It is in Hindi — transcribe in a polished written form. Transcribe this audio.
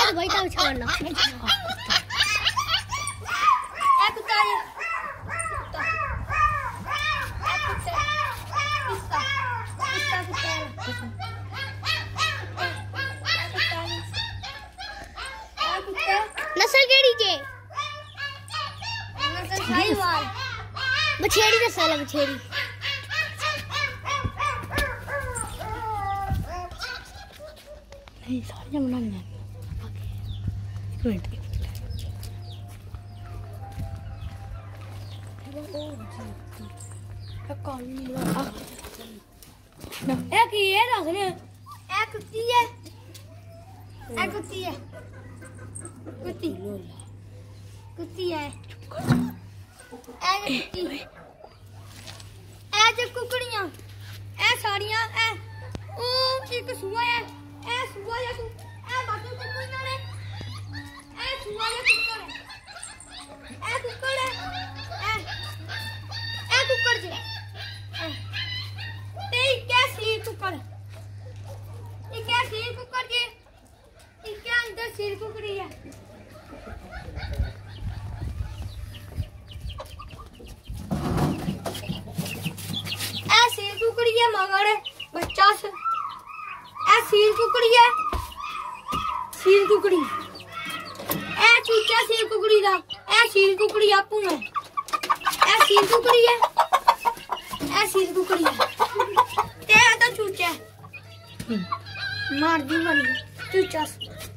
भाई तक छोड़ना ए कुत्ता ये नस्ल केड़ी जे नस्ल साहिवाल बछेड़ी नस्ल है बछेड़ी नहीं सारी बनानी है एक मिनट ए की ये रख ले ए कुत्ती है ए कुत्ती है कुत्ती कुत्ती है ए कुत्ती ए जे कुकड़ियां ए सारियां ए ओ एक सुआ है ए सुआ या ए बाकी कुकड़ ना रे ए सुआ या कुकड़ है ए कुकड़ है ए कुकड़ जे ते कैसी कुकड़ ये कैसी कुकड़ जे इसके अंदर सिर कुकड़ी है ऐसी कुकड़ी है मगर बच्चा से ऐसी कुकड़ी है सिर कुकड़ी ऐ चूचा सिर कुकड़ी दा ऐ सिर कुकड़ी आपू है ऐ सिर कुकड़ी है ऐ सिर कुकड़ी है ते तो चूचा मार दी मरी चूचा